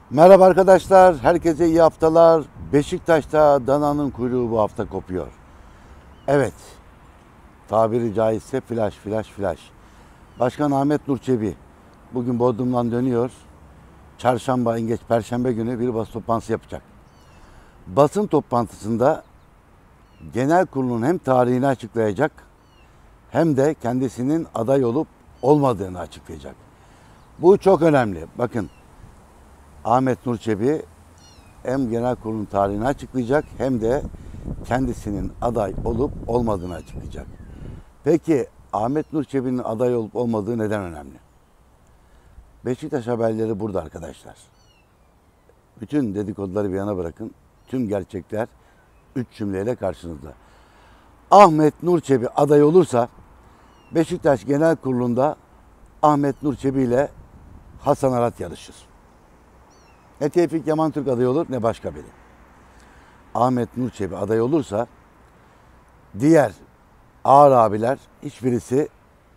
Merhaba arkadaşlar, herkese iyi haftalar. Beşiktaş'ta dananın kuyruğu bu hafta kopuyor. Evet, tabiri caizse flash. Başkan Ahmet Nur Çebi bugün Bodrum'dan dönüyor. Çarşamba, en geç Perşembe günü bir basın toplantısı yapacak. Basın toplantısında genel kurulun hem tarihini açıklayacak hem de kendisinin aday olup olmadığını açıklayacak. Bu çok önemli. Bakın, Ahmet Nur Çebi hem genel kurulun tarihini açıklayacak hem de kendisinin aday olup olmadığını açıklayacak. Peki Ahmet Nur Çebi'nin aday olup olmadığı neden önemli? Beşiktaş haberleri burada arkadaşlar. Bütün dedikoduları bir yana bırakın. Tüm gerçekler 3 cümleyle karşınızda. Ahmet Nur Çebi aday olursa Beşiktaş Genel Kurulu'nda Ahmet Nur Çebi ile Hasan Arat yarışır. Ne Tevfik Yaman Türk aday olur ne başka biri. Ahmet Nur Çebi aday olursa diğer ağır abiler hiçbirisi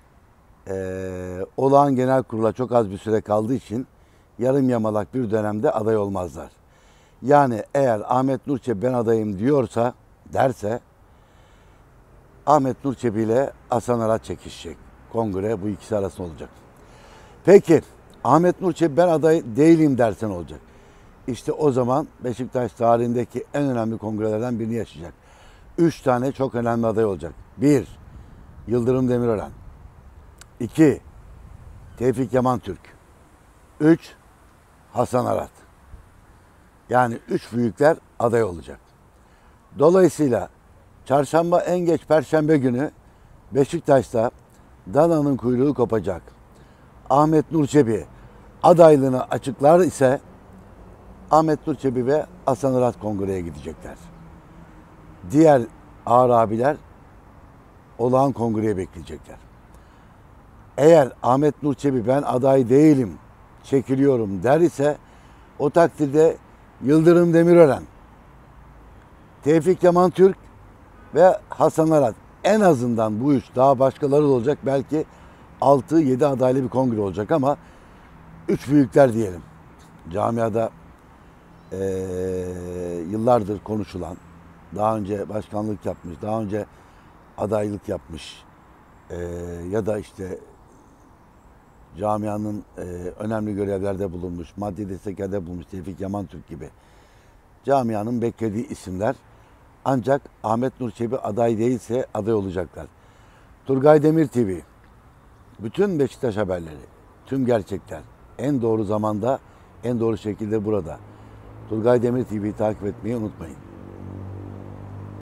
olağan genel kurula çok az bir süre kaldığı için yarım yamalak bir dönemde aday olmazlar. Yani eğer Ahmet Nur Çebi ben adayım derse Ahmet Nur Çebi ile Hasan Arat çekişecek. Kongre bu ikisi arasında olacak. Peki Ahmet Nur Çebi ben aday değilim dersen olacak. İşte o zaman Beşiktaş tarihindeki en önemli kongrelerden birini yaşayacak. 3 tane çok önemli aday olacak. 1. Yıldırım Demirören. 2. Tevfik Yaman Türk. 3. Hasan Arat. Yani 3 büyükler aday olacak. Dolayısıyla çarşamba en geç Perşembe günü Beşiktaş'ta dananın kuyruğu kopacak. Ahmet Nur Çebi adaylığını açıklar ise Ahmet Nur Çebi ve Hasan Arat kongreye gidecekler. Diğer ağır abiler olağan kongreye bekleyecekler. Eğer Ahmet Nur Çebi ben aday değilim, çekiliyorum der ise o takdirde Yıldırım Demirören, Tevfik Yaman Türk ve Hasan Arat, en azından bu üç, daha başkaları da olacak, belki 6-7 adaylı bir kongre olacak ama 3 büyükler diyelim. Camiada yıllardır konuşulan, daha önce başkanlık yapmış, daha önce adaylık yapmış ya da işte camianın önemli görevlerde bulunmuş, maddi desteklerde bulunmuş Tevfik Yaman Türk gibi camianın beklediği isimler, ancak Ahmet Nur Çebi aday değilse aday olacaklar. Turgay Demir TV, bütün Beşiktaş haberleri, tüm gerçekler en doğru zamanda, en doğru şekilde burada. Turgay Demir TV'yi takip etmeyi unutmayın.